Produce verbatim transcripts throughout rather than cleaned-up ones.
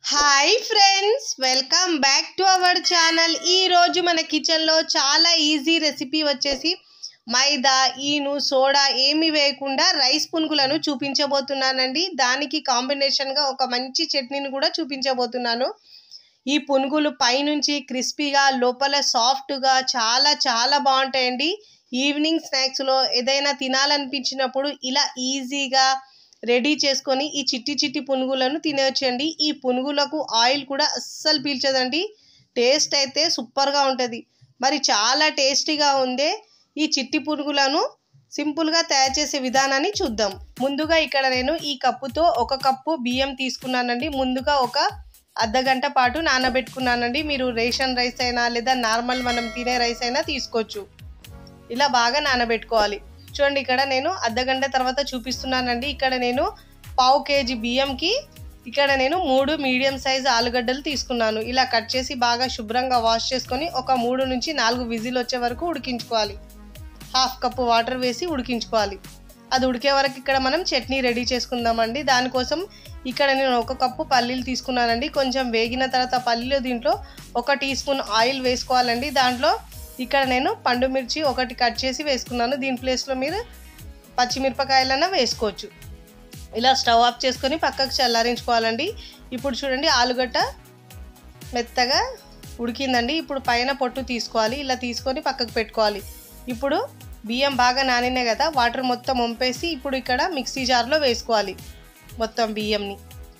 Hi friends, welcome back to our channel. ఈరోజు మన కిచెన్లో చాలా ఈజీ రెసిపీ వచ్చేసి మైదా, ఈను, సోడా ఏమి వేయకుండా రైస్ పునుగులను చూపించబోతున్నానండి. దానికి కాంబినేషన్గా ఒక మంచి చట్నీని కూడా చూపించబోతున్నాను. ఈ పునుగులు పైనుంచి క్రిస్పీగా, లోపల సాఫ్ట్గా చాలా చాలా బాగుంటాయండి. ఈవినింగ్ స్నాక్స్లో ఏదైనా తినాలనిపించినప్పుడు ఇలా ఈజీగా రెడీ చేసుకొని ఈ చిట్టి చిట్టి పునుగులను తినేయచ్చండి. ఈ పునుగులకు ఆయిల్ కూడా అస్సలు పీల్చదండి. టేస్ట్ అయితే సూపర్గా ఉంటుంది. మరి చాలా టేస్టీగా ఉండే ఈ చిట్టి పునుగులను సింపుల్గా తయారు చేసే విధానాన్ని చూద్దాం. ముందుగా ఇక్కడ నేను ఈ కప్పుతో ఒక కప్పు బియ్యం తీసుకున్నానండి. ముందుగా ఒక అర్ధ గంట పాటు నానబెట్టుకున్నానండి. మీరు రేషన్ రైస్ అయినా లేదా నార్మల్ మనం తినే రైస్ అయినా తీసుకోవచ్చు. ఇలా బాగా నానబెట్టుకోవాలి. చూడండి, ఇక్కడ నేను అర్ధ గంట తర్వాత చూపిస్తున్నానండి. ఇక్కడ నేను పావు కేజీ బియ్యంకి ఇక్కడ నేను మూడు మీడియం సైజ్ ఆలుగడ్డలు తీసుకున్నాను. ఇలా కట్ చేసి బాగా శుభ్రంగా వాష్ చేసుకొని ఒక మూడు నుంచి నాలుగు విజిల్ వచ్చే వరకు ఉడికించుకోవాలి. హాఫ్ కప్పు వాటర్ వేసి ఉడికించుకోవాలి. అది ఉడికే వరకు ఇక్కడ మనం చట్నీ రెడీ చేసుకుందామండి. దానికోసం ఇక్కడ నేను ఒక కప్పు పల్లీలు తీసుకున్నానండి. కొంచెం వేగిన తర్వాత పల్లీలు దీంట్లో ఒక టీ స్పూన్ ఆయిల్ వేసుకోవాలండి. దాంట్లో ఇక్కడ నేను పండు మిర్చి ఒకటి కట్ చేసి వేసుకున్నాను. దీని ప్లేస్లో మీరు పచ్చిమిరపకాయలన్నా వేసుకోవచ్చు. ఇలా స్టవ్ ఆఫ్ చేసుకొని పక్కకు చల్లారించుకోవాలండి. ఇప్పుడు చూడండి, ఆలుగడ్డ మెత్తగా ఉడికిందండి. ఇప్పుడు పైన పొట్టు తీసుకోవాలి. ఇలా తీసుకొని పక్కకు పెట్టుకోవాలి. ఇప్పుడు బియ్యం బాగా నానినాయి కదా, వాటర్ మొత్తం వంపేసి ఇప్పుడు ఇక్కడ మిక్సీ జార్లో వేసుకోవాలి. మొత్తం బియ్యంని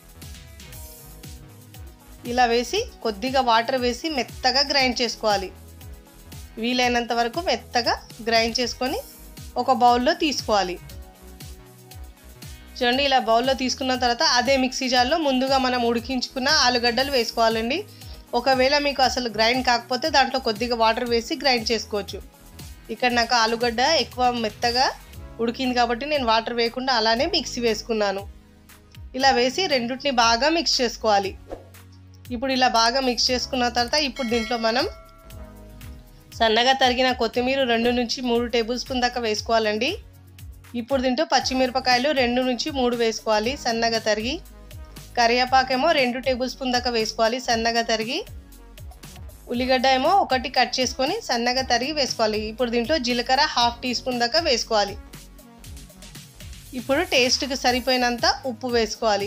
ఇలా వేసి కొద్దిగా వాటర్ వేసి మెత్తగా గ్రైండ్ చేసుకోవాలి. వీలైనంత వరకు మెత్తగా గ్రైండ్ చేసుకొని ఒక బౌల్లో తీసుకోవాలి. చూడండి, ఇలా బౌల్లో తీసుకున్న తర్వాత అదే మిక్సీ జార్లో ముందుగా మనం ఉడికించుకున్న ఆలుగడ్డలు వేసుకోవాలండి. ఒకవేళ మీకు అసలు గ్రైండ్ కాకపోతే దాంట్లో కొద్దిగా వాటర్ వేసి గ్రైండ్ చేసుకోవచ్చు. ఇక్కడ నాకు ఆలుగడ్డ ఎక్కువ మెత్తగా ఉడికింది కాబట్టి నేను వాటర్ వేయకుండా అలానే మిక్సీ వేసుకున్నాను. ఇలా వేసి రెండింటిని బాగా మిక్స్ చేసుకోవాలి. ఇప్పుడు ఇలా బాగా మిక్స్ చేసుకున్న తర్వాత ఇప్పుడు దీంట్లో మనం సన్నగా తరిగిన కొత్తిమీర రెండు నుంచి మూడు టేబుల్ స్పూన్ దాకా వేసుకోవాలండి. ఇప్పుడు దీంట్లో పచ్చిమిరపకాయలు రెండు నుంచి మూడు వేసుకోవాలి సన్నగా తరిగి. కరివేపాకేమో రెండు టేబుల్ స్పూన్ దాకా వేసుకోవాలి సన్నగా తరిగి. ఉల్లిగడ్డ ఏమో ఒకటి కట్ చేసుకొని సన్నగా తరిగి వేసుకోవాలి. ఇప్పుడు దీంట్లో జీలకర్ర హాఫ్ టీ స్పూన్ దాకా వేసుకోవాలి. ఇప్పుడు టేస్ట్కి సరిపోయినంత ఉప్పు వేసుకోవాలి.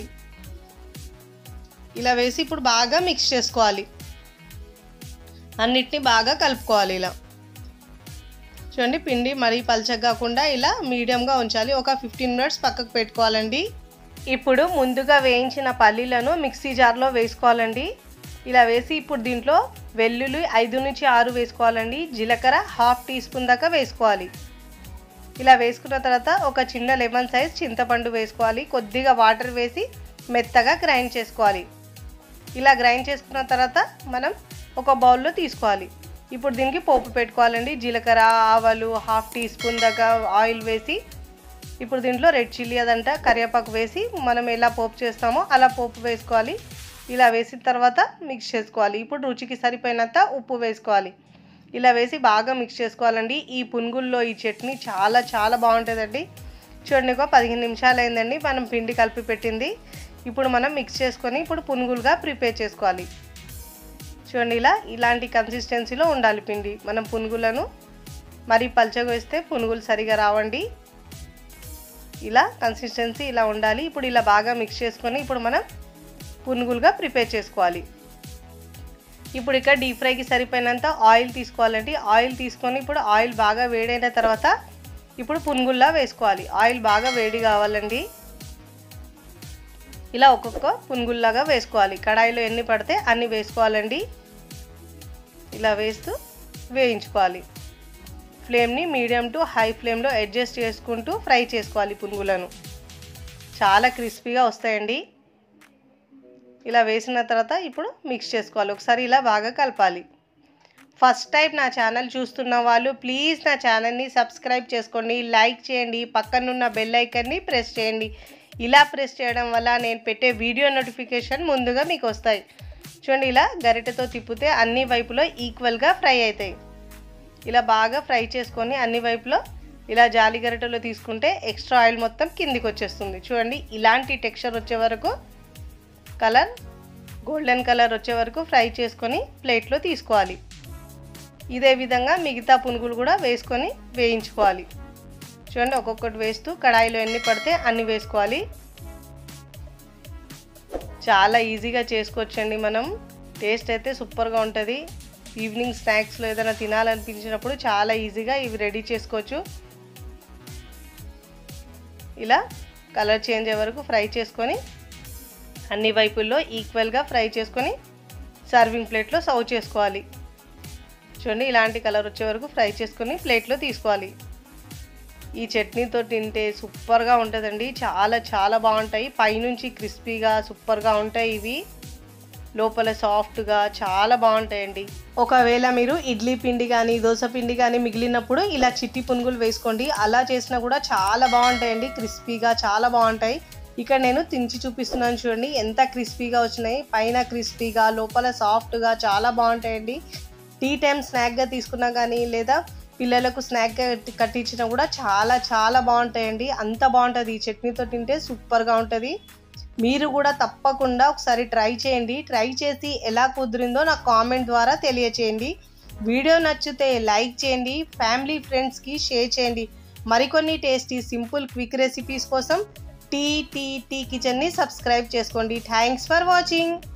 ఇలా వేసి ఇప్పుడు బాగా మిక్స్ చేసుకోవాలి. అన్నిటిని బాగా కలుపుకోవాలి. ఇలా చూడండి, పిండి మరీ పల్చగా కాకుండా ఇలా మీడియంగా ఉంచాలి. ఒక ఫిఫ్టీన్ మినిట్స్ పక్కకు పెట్టుకోవాలండి. ఇప్పుడు ముందుగా వేయించిన పల్లీలను మిక్సీ జార్లో వేసుకోవాలండి. ఇలా వేసి ఇప్పుడు దీంట్లో వెల్లుల్లి ఐదు నుంచి ఆరు వేసుకోవాలండి. జీలకర్ర హాఫ్ టీ స్పూన్ దాకా వేసుకోవాలి. ఇలా వేసుకున్న తర్వాత ఒక చిన్న లెమన్ సైజ్ చింతపండు వేసుకోవాలి. కొద్దిగా వాటర్ వేసి మెత్తగా గ్రైండ్ చేసుకోవాలి. ఇలా గ్రైండ్ చేసుకున్న తర్వాత మనం ఒక బౌల్లో తీసుకోవాలి. ఇప్పుడు దీనికి పోపు పెట్టుకోవాలండి. జీలకర్ర, ఆవాలు హాఫ్ టీ స్పూన్ దాకా ఆయిల్ వేసి ఇప్పుడు దీంట్లో రెడ్ చిల్లీ అదంట కరివేపాకు వేసి మనం ఎలా పోపు చేస్తామో అలా పోపు వేసుకోవాలి. ఇలా వేసిన తర్వాత మిక్స్ చేసుకోవాలి. ఇప్పుడు రుచికి సరిపోయినంత ఉప్పు వేసుకోవాలి. ఇలా వేసి బాగా మిక్స్ చేసుకోవాలండి. ఈ పునుగుల్లో ఈ చట్నీ చాలా చాలా బాగుంటుందండి. చూడండి, ఒక పదిహేను నిమిషాలు అయిందండి మనం పిండి కలిపి పెట్టింది. ఇప్పుడు మనం మిక్స్ చేసుకొని ఇప్పుడు పునుగులుగా ప్రిపేర్ చేసుకోవాలి. చూడండి, ఇలా ఇలాంటి కన్సిస్టెన్సీలో ఉండాలి పిండి. మనం పునుగులను మరీ పల్చగా వేస్తే పునుగులు సరిగా రావండి. ఇలా కన్సిస్టెన్సీ ఇలా ఉండాలి. ఇప్పుడు ఇలా బాగా మిక్స్ చేసుకొని ఇప్పుడు మనం పునుగులుగా ప్రిపేర్ చేసుకోవాలి. ఇప్పుడు ఇక్కడ డీప్ ఫ్రైకి సరిపోయినంత ఆయిల్ తీసుకోవాలండి. ఆయిల్ తీసుకొని ఇప్పుడు ఆయిల్ బాగా వేడైన తర్వాత ఇప్పుడు పునుగుల్లా వేసుకోవాలి. ఆయిల్ బాగా వేడి కావాలండి. ఇలా ఒక్కొక్క పునుగుల్లాగా వేసుకోవాలి. కడాయిలో ఎన్ని పడితే అన్ని వేసుకోవాలండి. ఇలా వేస్తూ వేయించుకోవాలి. ఫ్లేమ్ని మీడియం టు హై ఫ్లేమ్లో అడ్జస్ట్ చేసుకుంటూ ఫ్రై చేసుకోవాలి పునుగులను. చాలా క్రిస్పీగా వస్తాయండి. ఇలా వేసిన తర్వాత ఇప్పుడు మిక్స్ చేసుకోవాలి. ఒకసారి ఇలా బాగా కలపాలి. ఫస్ట్ టైం నా ఛానల్ చూస్తున్న వాళ్ళు ప్లీజ్ నా ఛానల్ని సబ్స్క్రైబ్ చేసుకోండి, లైక్ చేయండి, పక్కనున్న బెల్ ఐకాన్ని ప్రెస్ చేయండి. ఇలా ప్రెస్ చేయడం వల్ల నేను పెట్టే వీడియో నోటిఫికేషన్ ముందుగా మీకు వస్తాయి. చూడండి, ఇలా గరిటెతో తిప్పితే అన్ని వైపులో ఈక్వల్గా ఫ్రై అవుతాయి. ఇలా బాగా ఫ్రై చేసుకొని అన్ని వైపులో ఇలా జాలి గరిటెలో తీసుకుంటే ఎక్స్ట్రా ఆయిల్ మొత్తం కిందికి వచ్చేస్తుంది. చూడండి, ఇలాంటి టెక్స్చర్ వచ్చే వరకు కలర్ గోల్డెన్ కలర్ వచ్చే వరకు ఫ్రై చేసుకొని ప్లేట్లో తీసుకోవాలి. ఇదే విధంగా మిగతా పునుగులు కూడా వేసుకొని వేయించుకోవాలి. చూడండి, ఒక్కొక్కటి వేస్తూ కడాయిలో ఎన్ని పడితే అన్ని వేసుకోవాలి. చాలా ఈజీగా చేసుకోవచ్చండి. మనం టేస్ట్ అయితే సూపర్గా ఉంటుంది. ఈవినింగ్ స్నాక్స్లో ఏదైనా తినాలనిపించినప్పుడు చాలా ఈజీగా ఇవి రెడీ చేసుకోవచ్చు. ఇలా కలర్ చేంజ్ అయ్యే వరకు ఫ్రై చేసుకొని అన్ని వైపుల్లో ఈక్వల్గా ఫ్రై చేసుకొని సర్వింగ్ ప్లేట్లో సర్వ్ చేసుకోవాలి. చూడండి, ఇలాంటి కలర్ వచ్చే వరకు ఫ్రై చేసుకొని ప్లేట్లో తీసుకోవాలి. ఈ చట్నీతో తింటే సూపర్గా ఉంటుందండి. చాలా చాలా బాగుంటాయి. పైనుంచి క్రిస్పీగా సూపర్గా ఉంటాయి. ఇవి లోపల సాఫ్ట్గా చాలా బాగుంటాయండి. ఒకవేళ మీరు ఇడ్లీ పిండి కానీ దోశ పిండి కానీ మిగిలినప్పుడు ఇలా చిట్టి పునుగులు వేసుకోండి. అలా చేసినా కూడా చాలా బాగుంటాయండి. క్రిస్పీగా చాలా బాగుంటాయి. ఇక్కడ నేను తించి చూపిస్తున్నాను చూడండి, ఎంత క్రిస్పీగా వచ్చినాయి. పైన క్రిస్పీగా లోపల సాఫ్ట్గా చాలా బాగుంటాయండి. టీ టైం స్నాక్గా తీసుకున్నా కానీ లేదా పిల్లలకు స్నాక్గా కట్టించినా కూడా చాలా చాలా బాగుంటాయండి. అంత బాగుంటుంది. ఈ చట్నీతో తింటే సూపర్గా ఉంటుంది. మీరు కూడా తప్పకుండా ఒకసారి ట్రై చేయండి. ట్రై చేసి ఎలా కుదిరిందో నాకు కామెంట్ ద్వారా తెలియచేయండి. వీడియో నచ్చితే లైక్ చేయండి. ఫ్యామిలీ ఫ్రెండ్స్కి షేర్ చేయండి. మరికొన్ని టేస్టీ సింపుల్ క్విక్ రెసిపీస్ కోసం టీ టీ టీ కిచెన్ని సబ్స్క్రైబ్ చేసుకోండి. Thanks for watching.